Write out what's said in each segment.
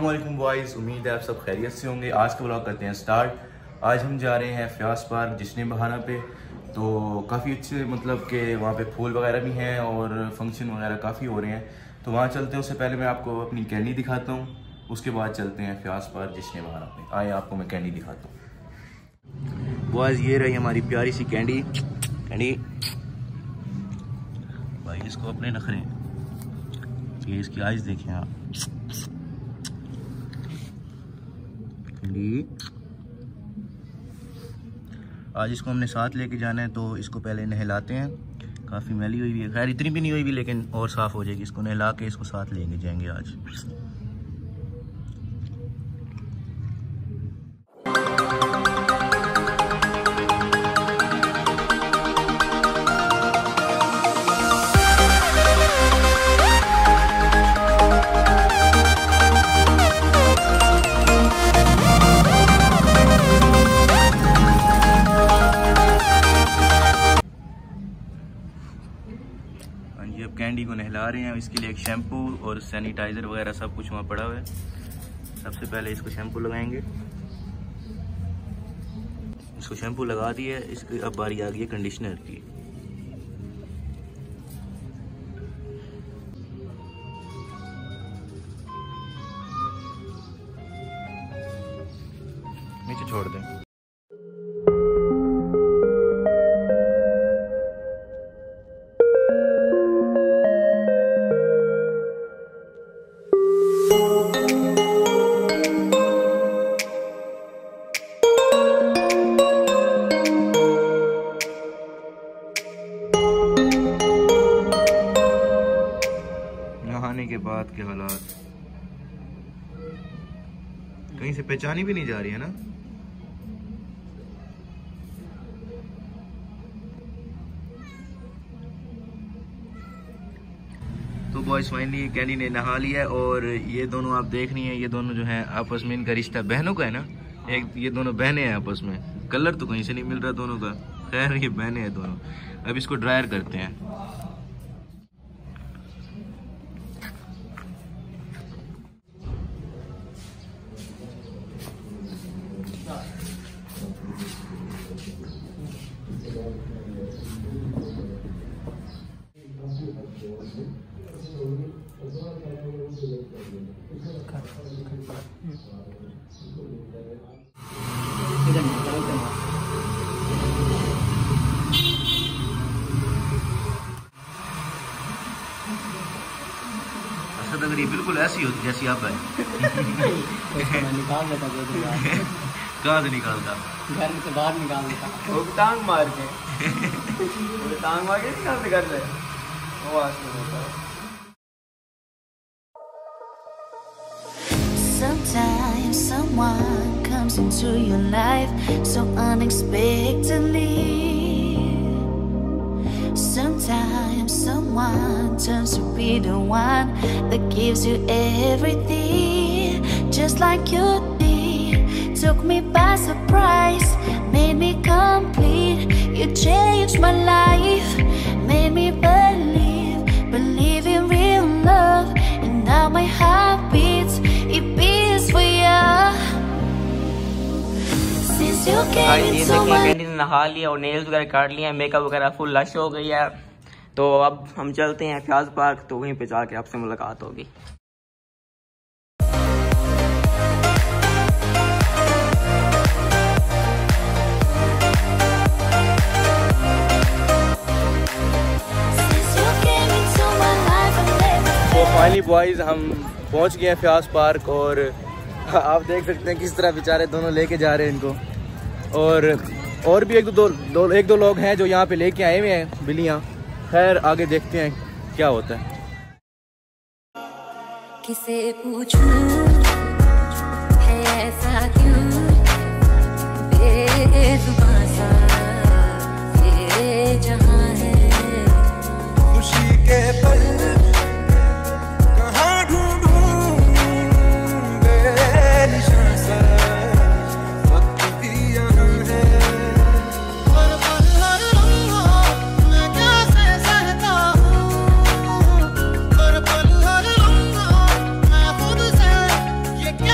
अस्सलामुअलैकुम बॉयज़, उम्मीद है आप सब खैरियत से होंगे। आज का व्लॉग करते हैं स्टार्ट। आज हम जा रहे हैं फ्यास पार्क जश्न बहारा पे। तो काफ़ी अच्छे मतलब कि वहाँ पे फूल वगैरह भी हैं और फंक्शन वगैरह काफ़ी हो रहे हैं, तो वहाँ चलते हैं। उससे पहले मैं आपको अपनी कैंडी दिखाता हूँ, उसके बाद चलते हैं फ्यास पार्क जश्न बहारा पे। आए आपको मैं कैंडी दिखाता हूँ। बॉयज़ ये रही हमारी प्यारी सी कैंडी भाई, इसको अपने नखरे, ये इसकी आइज़ देखें आप। आज इसको हमने साथ लेके जाना है, तो इसको पहले नहलाते हैं। काफ़ी मैली हुई है, खैर इतनी भी नहीं हुई भी, लेकिन और साफ़ हो जाएगी। इसको नहला के इसको साथ लेके जाएंगे आज। अब कैंडी को नहला रहे हैं। इसके लिए एक शैम्पू और सैनिटाइज़र वगैरह सब कुछ वहाँ पड़ा हुआ है। सबसे पहले इसको शैम्पू लगाएंगे। इसको शैम्पू लगा दिया, इसकी अब बारी आ गई है कंडीशनर की। नीचे छोड़ दें। नहाने के बाद के हालात कहीं से पहचानी भी नहीं जा रही है ना। तो बॉयज फाइनली कैंडी ने नहा लिया है, और ये दोनों आप देख रही हैं, ये दोनों जो हैं आपस में, इनका रिश्ता बहनों का है ना। एक ये दोनों बहनें हैं आपस में, कलर तो कहीं से नहीं मिल रहा दोनों का। खैर ये बहनें हैं दोनों। अब इसको ड्रायर करते हैं। अगर ये बिल्कुल ऐसी होती जैसी आप है। निकाल देता कहाँ से निकालता? घर से बाहर निकाल देता। वो टांग मार के टांग मार के निकालते घर से। वो होता है। Sometimes someone comes into your life so unexpectedly. Sometimes someone turns to be the one that gives you everything, just like you did. Took me by surprise, made me complete. You changed my life, made me believe in real love. And now my heart beats, it beats for you. Since you came into my life. नहा लिया और nails वगैरह काट लिया, makeup वगैरह full lush हो गई है। तो अब हम चलते हैं फ्यास पार्क, तो वहीं पे जाके आपसे मुलाकात होगी। तो फाइनली बॉयज़ हम पहुंच गए हैं फ्यास पार्क, और आप देख सकते हैं किस तरह बेचारे दोनों लेके जा रहे हैं इनको। और भी एक दो लोग हैं जो यहाँ पे लेके आए हुए हैं बिल्लियाँ। खैर आगे देखते हैं क्या होता है। किसे पूछूं है ऐसा क्यों बेजुबां सा ये जहां है। खुशी के पल कहाँ ढूंढूं बेनिशान सा, वक्त भी यहाँ है। मैं कैसे सहता हूँ, हर पल हर लम्हा मैं खुद से ये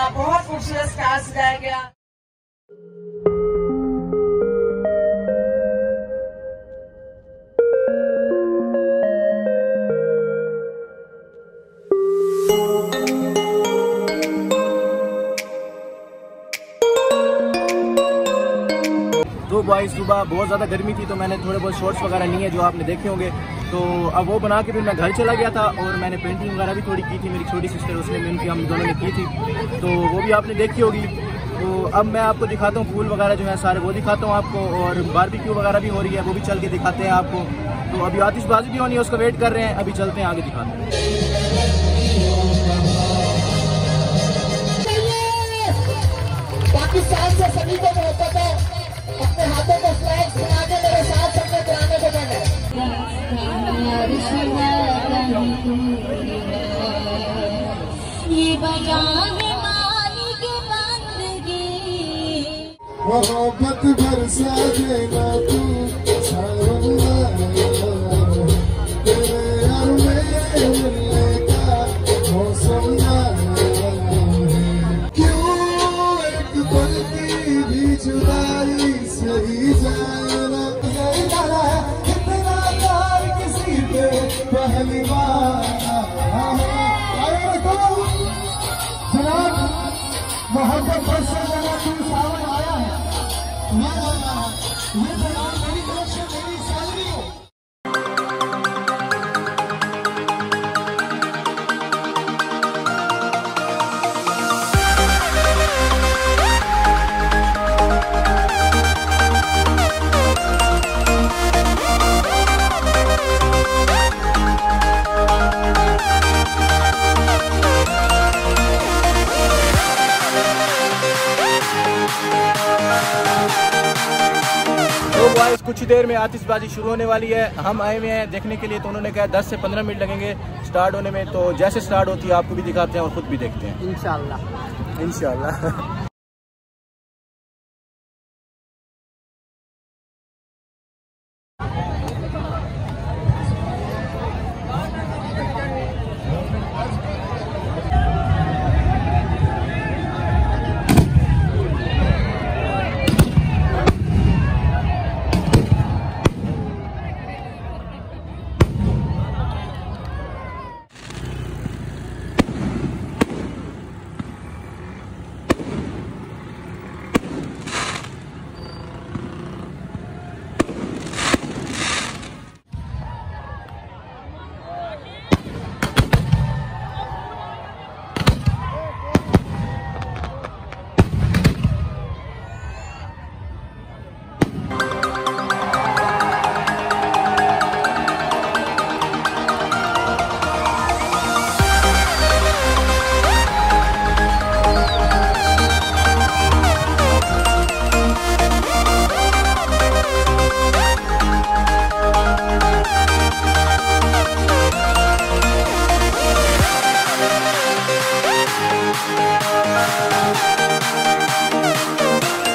बहुत खूबसूरत स्टार सजाया गया। तो भाई सुबह बहुत ज़्यादा गर्मी थी तो मैंने थोड़े बहुत शॉर्ट्स वगैरह लिए जो आपने देखे होंगे। तो अब वो बना के फिर मैं घर चला गया था और मैंने पेंटिंग वगैरह भी थोड़ी की थी। मेरी छोटी सिस्टर उसने मिलकर हम दोनों ने की थी, तो वो भी आपने देखी होगी। तो अब मैं आपको दिखाता हूँ फूल वगैरह जो है सारे वो दिखाता हूँ आपको, और बारबेक्यू वगैरह भी हो रही है वो भी चल के दिखाते हैं आपको। तो अभी आतिशबाजी भी होनी है, उसका वेट कर रहे हैं, अभी चलते हैं आगे दिखाते हैं। पाकिस्तान से सभी को मोहब्बत है, अपने हाथों को फ्लैग्स बना के मेरे साथ सबने तिरंगे को बने। ये बजाने वाली के बंदगी मोहब्बत बरसा देना तू तेरे यार मेरे मिलने का मौसम क्यों एक पल की भी जुदाई सही जाना है कितना प्यार किसी पे पहली बार मोहब्बत बरसा देना तू सावन आया है। ये जनाब मेरी तरफ से मेरी सैलरी हो। तो गाइस कुछ ही देर में आतिशबाजी शुरू होने वाली है। हम आए हुए हैं देखने के लिए, तो उन्होंने कहा 10 से 15 मिनट लगेंगे स्टार्ट होने में। तो जैसे स्टार्ट होती है आपको भी दिखाते हैं और खुद भी देखते हैं इंशाल्लाह।